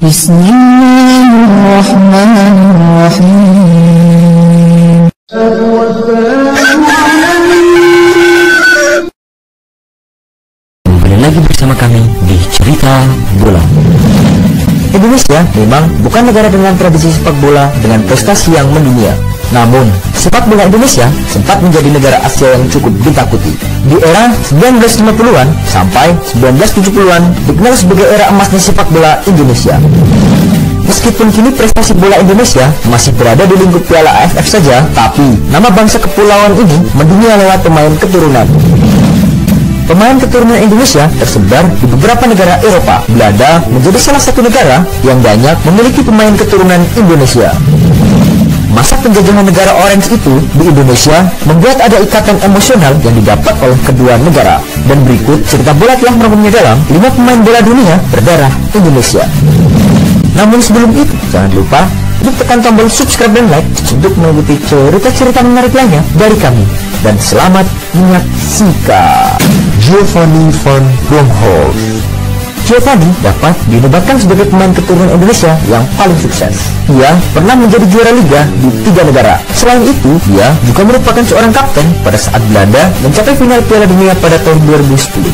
Bismillahirrahmanirrahim. Kembali lagi bersama kami di Cerita Bola. Indonesia memang bukan negara dengan tradisi sepak bola dengan prestasi yang mendunia. Namun, sepak bola Indonesia sempat menjadi negara Asia yang cukup ditakuti. Di era 1950-an sampai 1970-an dikenal sebagai era emasnya sepak bola Indonesia. Meskipun kini prestasi bola Indonesia masih berada di lingkup Piala AFF saja, tapi nama bangsa kepulauan ini mendunia lewat pemain keturunan. Pemain keturunan Indonesia tersebar di beberapa negara Eropa. Belanda menjadi salah satu negara yang banyak memiliki pemain keturunan Indonesia. Masa penjajahan negara Orange itu di Indonesia membuat ada ikatan emosional yang didapat oleh kedua negara. Dan berikut cerita bola telah merangkumnya dalam 5 pemain bola dunia berdarah Indonesia. Namun sebelum itu, jangan lupa untuk tekan tombol subscribe dan like untuk mengikuti cerita-cerita menarik lainnya dari kami. Dan selamat menyaksikan. Giovanni van Bronckhorst. Giovanni dapat dinobatkan sebagai pemain keturunan Indonesia yang paling sukses. Ia pernah menjadi juara liga di 3 negara. Selain itu, ia juga merupakan seorang kapten pada saat Belanda mencapai final Piala Dunia pada tahun 2010.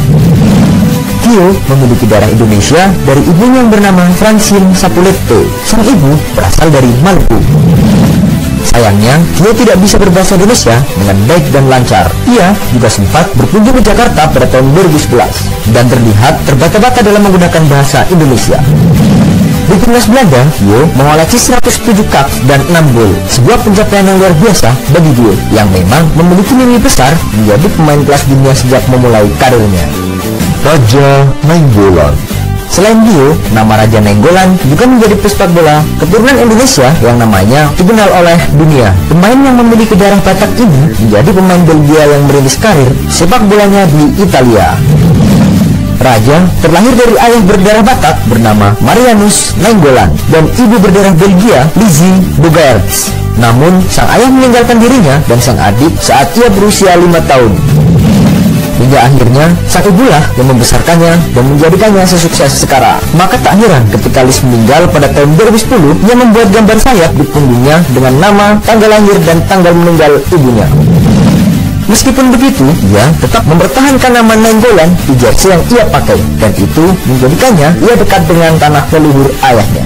Gio memiliki darah Indonesia dari ibunya yang bernama Francine Sapuleto. Sang ibu berasal dari Maluku. Sayangnya, Gio tidak bisa berbahasa Indonesia dengan baik dan lancar. Ia juga sempat berkunjung ke Jakarta pada tahun 2011 dan terlihat terbata-bata dalam menggunakan bahasa Indonesia. Di timnas Belanda, Gio mengoleksi 107 cup dan 6 gol, sebuah pencapaian yang luar biasa bagi Gio yang memang memiliki mimpi besar menjadi pemain kelas dunia sejak memulai karirnya. Raja Nainggolan. Selain Gio, nama Raja Nainggolan juga menjadi pesepak bola keturunan Indonesia yang namanya dikenal oleh dunia. Pemain yang memiliki darah Batak ini menjadi pemain Belgia yang merintis karir sepak bolanya di Italia. Raja terlahir dari ayah berdarah Batak bernama Marianus Nainggolan dan ibu berdarah Belgia Lizzie Bogaerts. Namun, sang ayah meninggalkan dirinya dan sang adik saat ia berusia 5 tahun. Hingga akhirnya, sang ibulah yang membesarkannya dan menjadikannya sesukses sekarang. Maka tak heran ketika Liz meninggal pada tahun 2010, ia membuat gambar sayap di punggungnya dengan nama, tanggal lahir, dan tanggal meninggal ibunya. Meskipun begitu, ia tetap mempertahankan nama Nainggolan di jersey yang ia pakai, dan itu menjadikannya ia dekat dengan tanah leluhur ayahnya.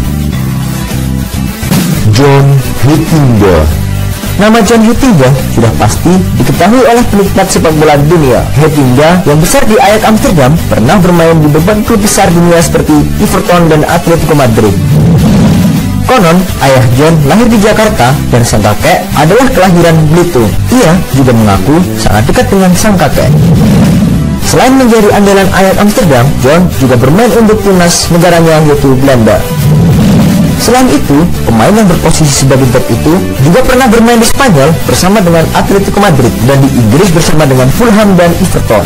John Heitinga. Nama John Heitinga sudah pasti diketahui oleh penikmat sepak bola dunia. Heitinga yang besar di Ajax Amsterdam pernah bermain di berbagai klub besar dunia seperti Everton dan Atletico Madrid. Konon, ayah John lahir di Jakarta dan sang kakek adalah kelahiran Belitung. Ia juga mengaku sangat dekat dengan sang kakek. Selain menjadi andalan Ajax Amsterdam, John juga bermain untuk timnas negaranya yaitu Belanda. Selain itu, pemain yang berposisi sebagai bek itu juga pernah bermain di Spanyol bersama dengan Atletico Madrid dan di Inggris bersama dengan Fulham dan Everton.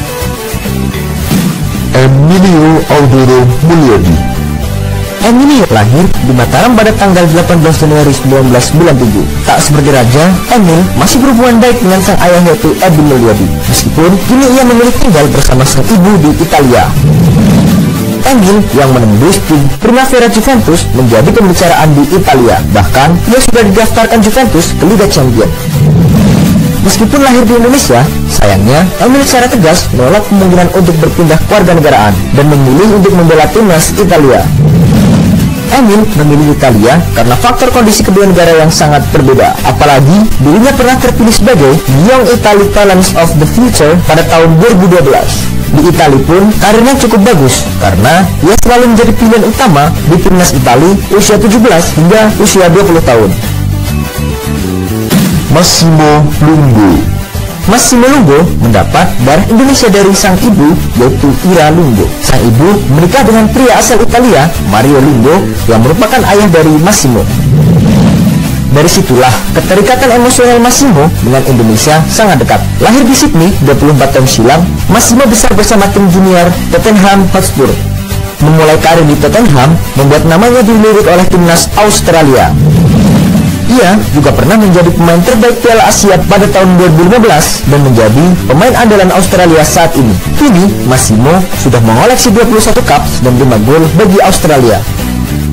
Emilio Audero Mulyadi. Emilio lahir di Mataram pada tanggal 18 Januari 1997. Tak seperti Raja, Emil masih berhubungan baik dengan sang ayah yaitu Edi Mulyadi. Meskipun kini ia memilih tinggal bersama sang ibu di Italia. Emil yang menembus tim Primavera Juventus menjadi pembicaraan di Italia. Bahkan, ia sudah didaftarkan Juventus ke Liga Champions. Meskipun lahir di Indonesia, sayangnya Emil secara tegas menolak kemungkinan untuk berpindah kewarganegaraan dan memilih untuk membela timnas Italia. Emil memilih Italia karena faktor kondisi kedua negara yang sangat berbeda. Apalagi, dirinya pernah terpilih sebagai Young Italy Talents of the Future pada tahun 2012. Di Italia pun karirnya cukup bagus karena ia selalu menjadi pilihan utama di timnas Italia usia 17 hingga usia 20 tahun. Massimo Lungo. Massimo Lungo mendapat darah Indonesia dari sang ibu yaitu Ira Lungo. Sang ibu menikah dengan pria asal Italia Mario Lungo yang merupakan ayah dari Massimo. Dari situlah keterikatan emosional Massimo dengan Indonesia sangat dekat. Lahir di Sydney 24 tahun silam, Massimo besar bersama tim junior Tottenham Hotspur. Memulai karir di Tottenham membuat namanya dilirik oleh timnas Australia. Ia juga pernah menjadi pemain terbaik Piala Asia pada tahun 2015 dan menjadi pemain andalan Australia saat ini. Kini, Massimo sudah mengoleksi 21 caps dan 5 gol bagi Australia.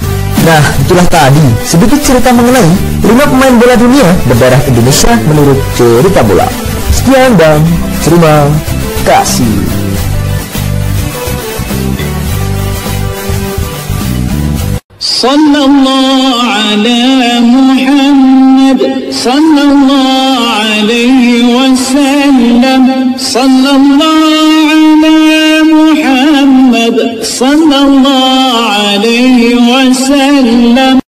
Nah, itulah tadi sedikit cerita mengenai 5 pemain bola dunia berdarah Indonesia menurut Cerita Bola. Sekian dan terima kasih. Sallallahu ala Muhammad, sallallahu alaihi wasallam, sallallahu ala Muhammad, sallallahu alaihi wasallam.